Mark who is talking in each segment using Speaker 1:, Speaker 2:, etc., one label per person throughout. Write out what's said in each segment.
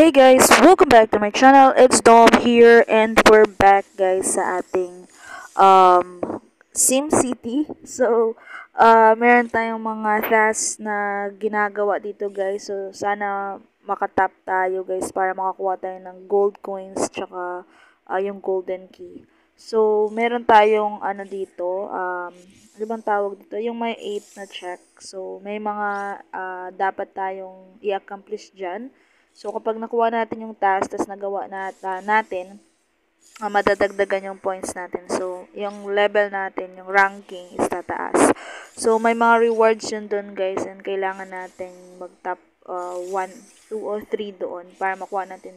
Speaker 1: Hey guys, welcome back to my channel. It's Dom here and we're back guys sa ating Sim City. So, meron tayong mga tasks na ginagawa dito guys. So, sana makatap tayo guys para makakuha tayo ng gold coins tsaka yung golden key. So, meron tayong ano dito, ano bang tawag dito? Yung may 8 na check. So, may mga dapat tayong i-accomplish dyan. So, kapag nakuha natin yung task, tas nagawa natin, madadagdagan yung points natin. So, yung level natin, yung ranking is tataas. So, may mga rewards yun doon guys and kailangan natin mag-top 1, 2, or 3 doon para makuha natin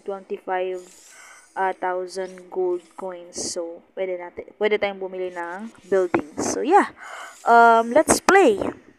Speaker 1: 25,000 gold coins. So, pwede tayong bumili ng buildings. So, yeah. Let's play.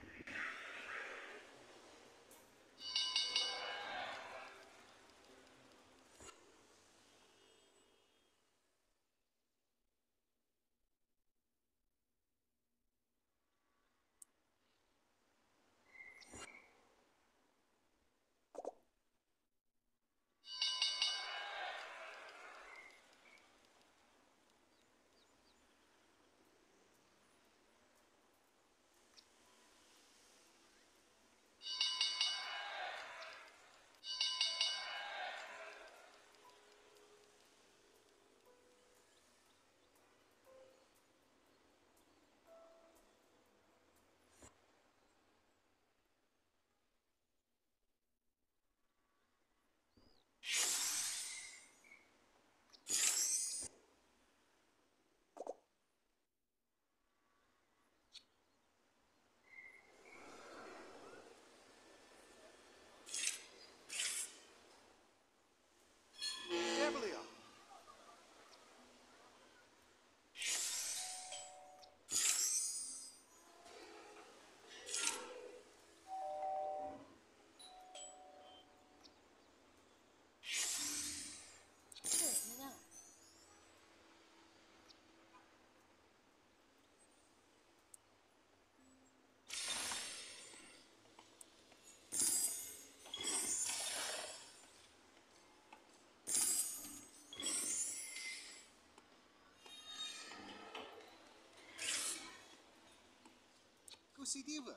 Speaker 2: Positiva.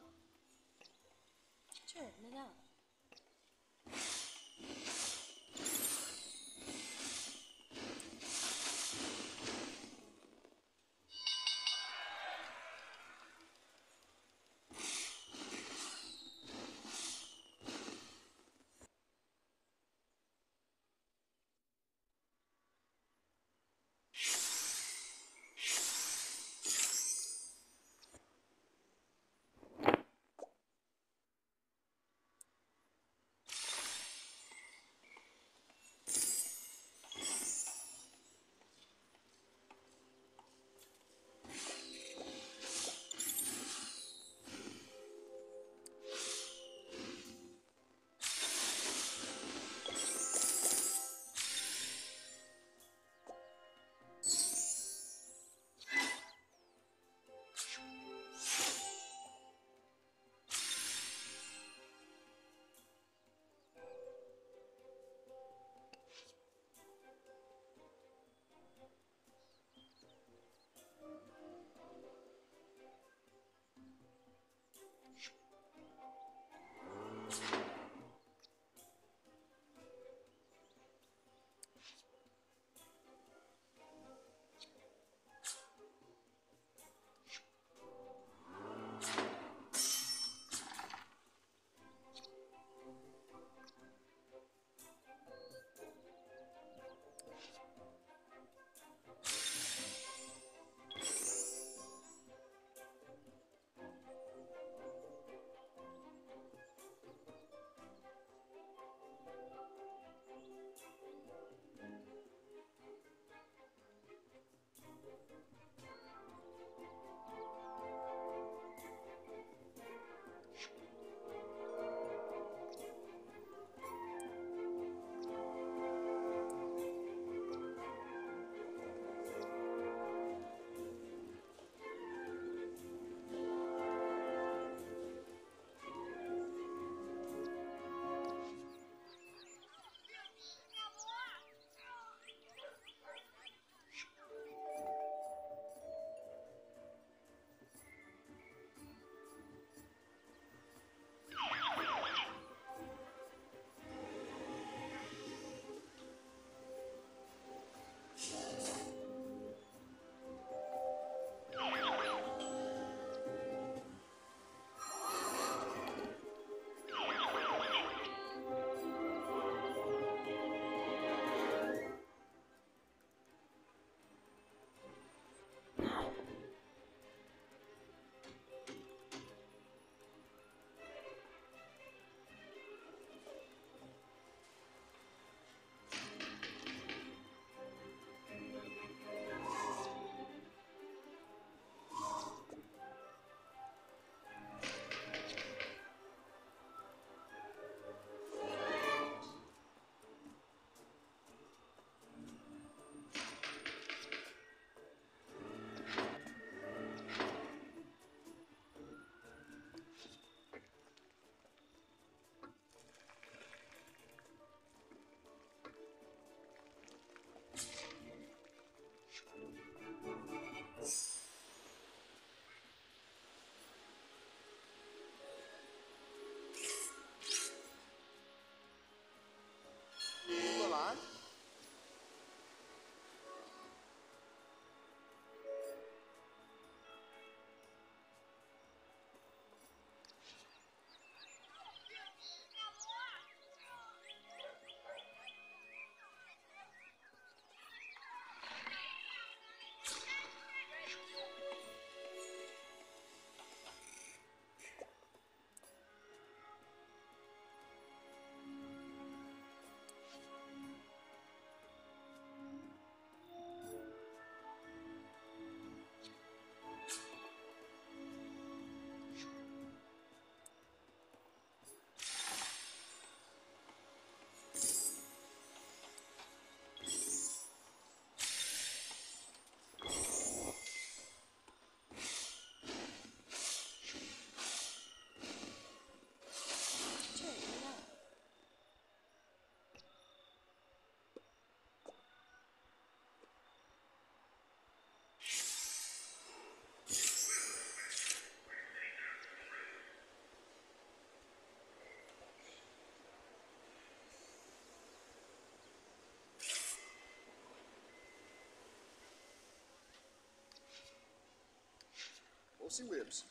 Speaker 2: Pussy Whips.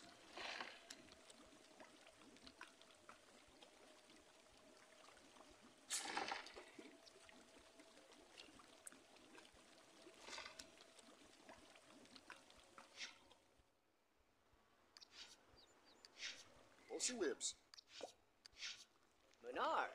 Speaker 2: Pussy Whips.
Speaker 3: Menard.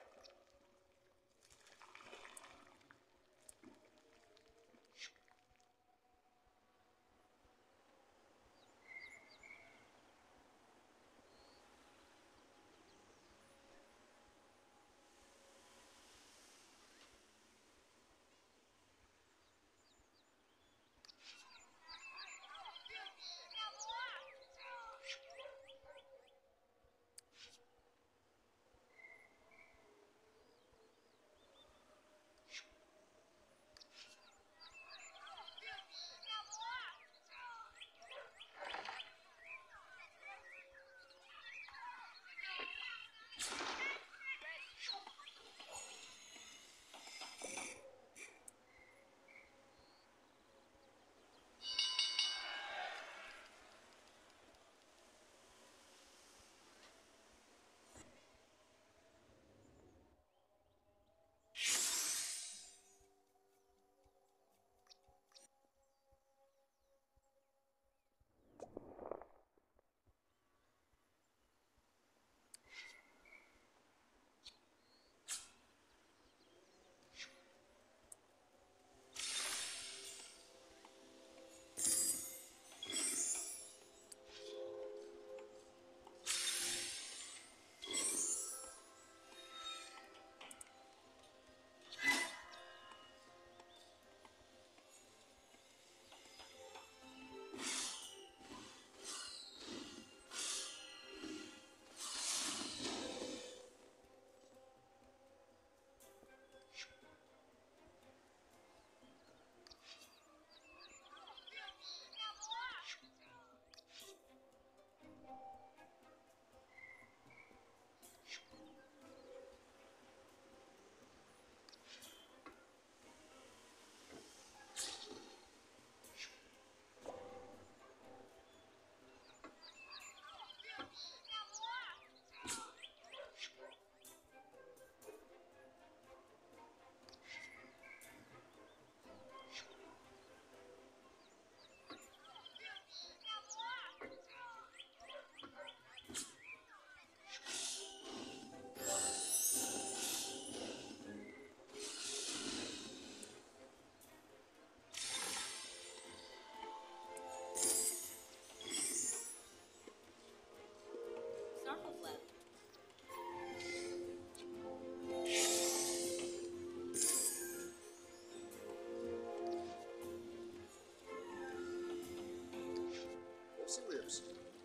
Speaker 2: Pussy Whips.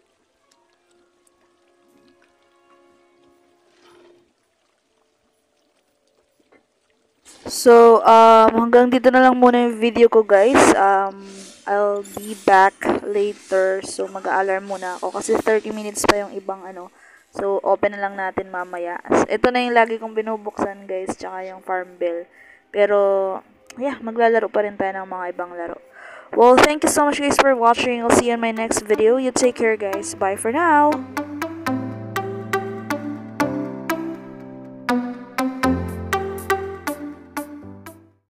Speaker 1: So, hanggang dito na lang muna yung video ko, guys. I'll be back later. So, mag-a-alarm muna ako kasi 30 minutes pa yung ibang ano. So, open na lang natin mamaya. Ito na yung lagi kong binubuksan, guys, tsaka yung Farm Bill. Pero, yeah, maglalaro pa rin tayo ng mga ibang laro. Well, thank you so much, guys, for watching. I'll see you in my next video. You take care, guys. Bye for now.